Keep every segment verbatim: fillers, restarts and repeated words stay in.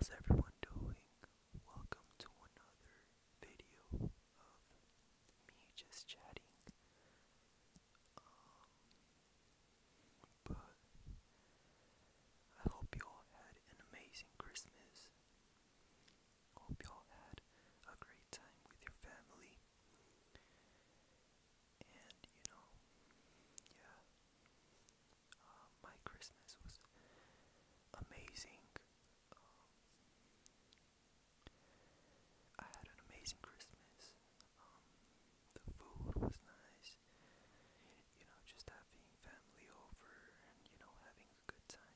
How's everyone doing? Welcome to another video of me just chatting. Um, but I hope you all had an amazing Christmas. Hope you all had a great time with your family. And you know, yeah, uh, my Christmas was amazing. Um, I had an amazing Christmas. Um, the food was nice. You know, just having family over and, you know, having a good time.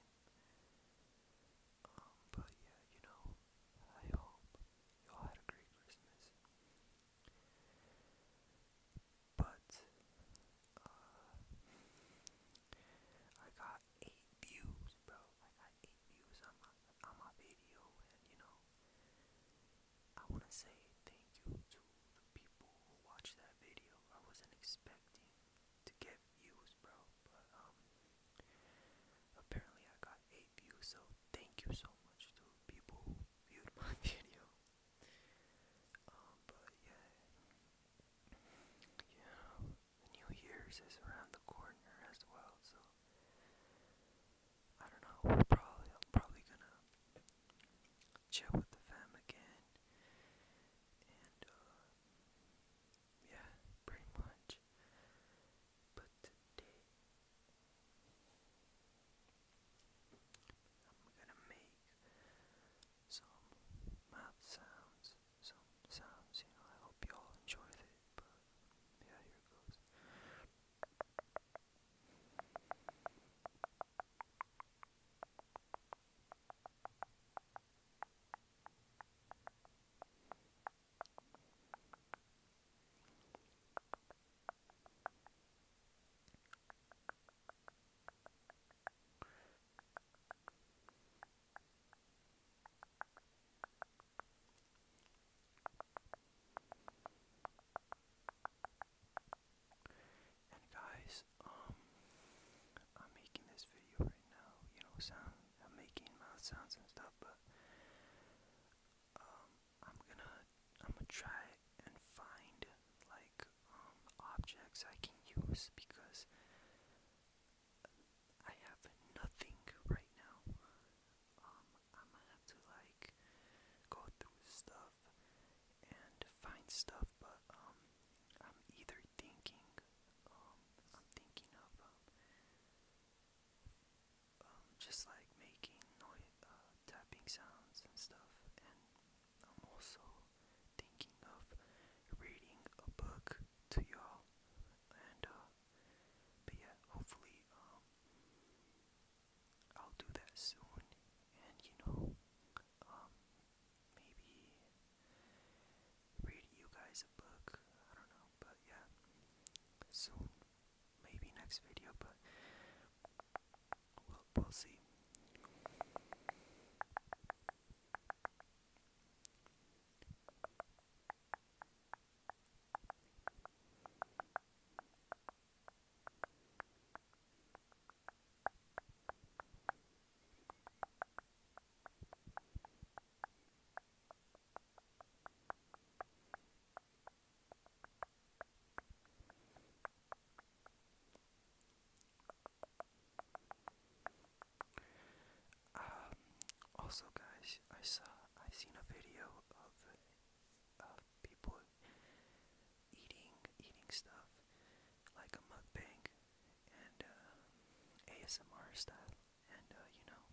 Um, but yeah, you know, I hope you all had a great Christmas. But, uh, I got eight views, bro. I got eight views on my, on my video, and, you know, I want to say thank you to the people who watched that video. I wasn't expecting to get views, bro, but, um, apparently I got eight views, so thank you so much to people who viewed my video. Um, but yeah, you know, the New Year's is around the corner as well, so I don't know, we're probably, I'm probably gonna chill with the fam again, and, uh, yeah, pretty much. But today, I'm gonna make some mouth sounds, some sounds, you know, I hope you all enjoyed it, but yeah, here goes. And guys, um, I'm making this video right now, you know, sound, I'm making mouth sounds and stuff, but, um, I'm gonna, I'm gonna try and find, like, um, objects I can use, because I have nothing right now. Um, I'm gonna have to, like, go through stuff and find stuff, but, um, I'm either thinking, um, I'm thinking of, um, um, just like making noise, uh, tapping sounds and stuff, and I'm also thinking of reading a book to y'all, and, uh, but yeah, hopefully, um, I'll do that soon, and, you know, um, maybe read you guys a book, I don't know, but yeah, soon, maybe next video, but we'll, we'll see. Um, also, guys, I saw, I seen a video of, of people eating, eating stuff, like a mukbang, and, uh, A S M R style, and, uh, you know,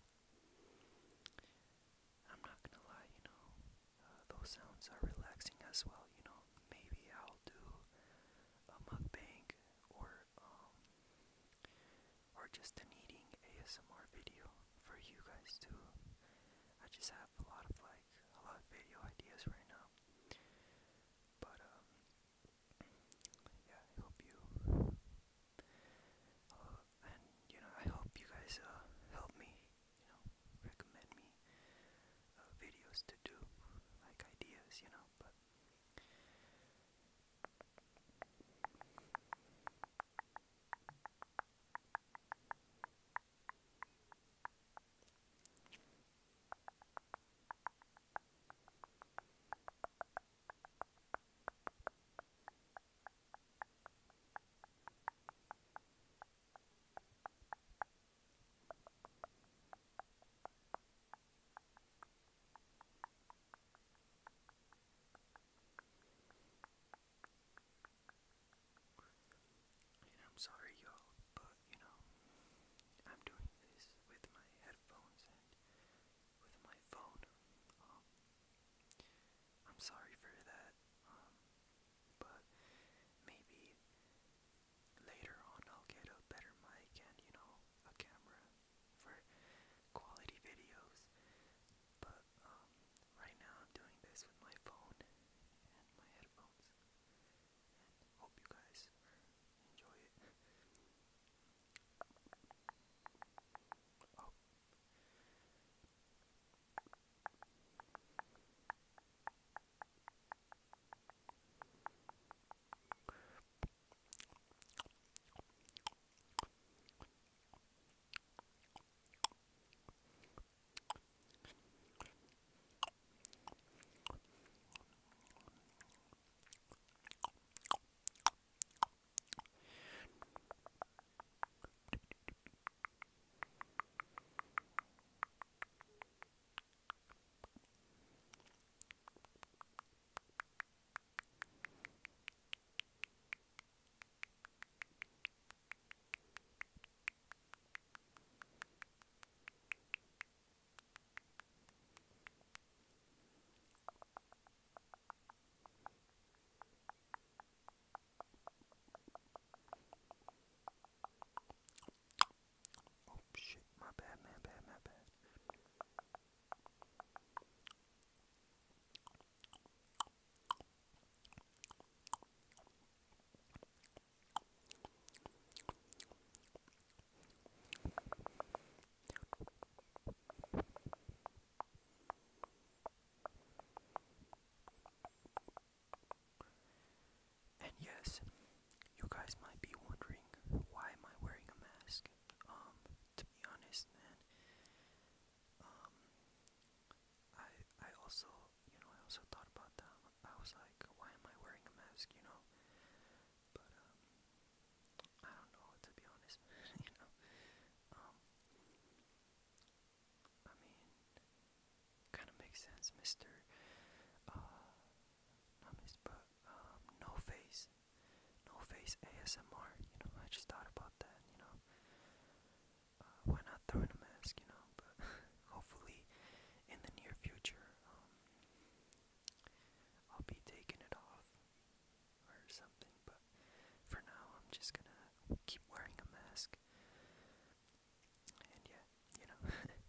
I'm not gonna lie, you know, uh, those sounds are relaxing as well, you know, maybe I'll do a mukbang, or, um, or just an eating A S M R video for you guys too. I just have a lot of, like, a lot of video ideas right now, but, um, yeah, I hope you, uh, and, you know, I hope you guys, uh, help me, you know, recommend me, uh, videos to do, like, ideas, you know, but, face A S M R. You know, I just thought about that. You know, uh, why not throw in a mask? You know, but hopefully in the near future, um, I'll be taking it off or something. But for now, I'm just gonna keep wearing a mask. And yeah, you know.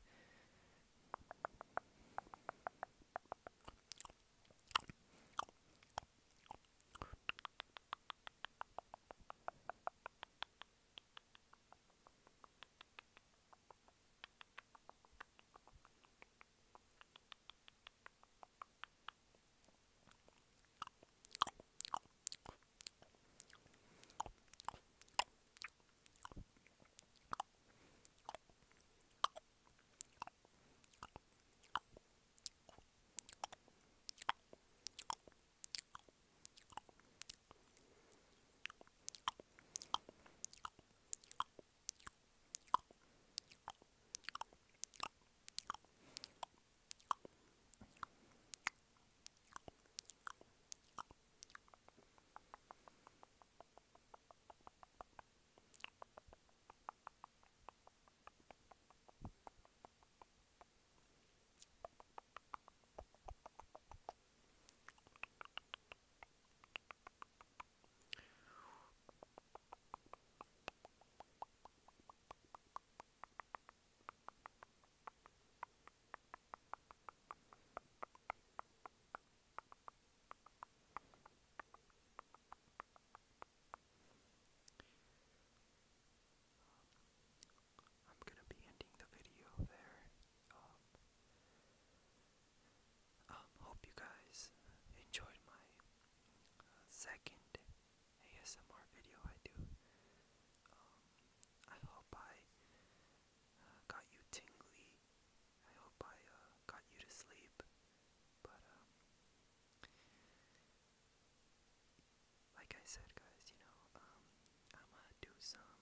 I'm gonna be ending the video there. Um, um, hope you guys enjoyed my uh, second A S M R video I do. Um, I hope I uh, got you tingly. I hope I uh, got you to sleep. But um, like I said, guys, you know, um, I'm gonna do some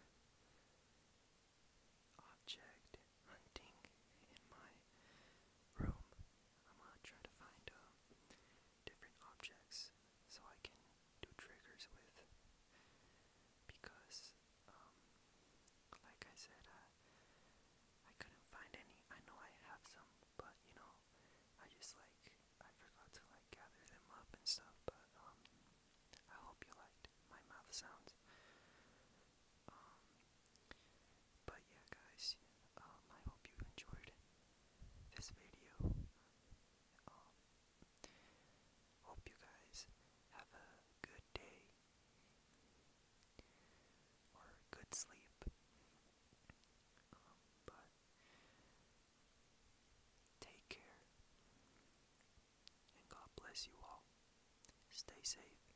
object hunting in my room. I'm gonna try to find um, different objects so I can do triggers with, because um, like I said, I, I couldn't find any. I know I have some, but you know, I just like, I forgot to like gather them up and stuff. But um, I hope you liked my mouth sounds. Um, but yeah, guys, um, I hope you enjoyed this video. Um, hope you guys have a good day or good sleep. Um, but take care and God bless you all. Stay safe.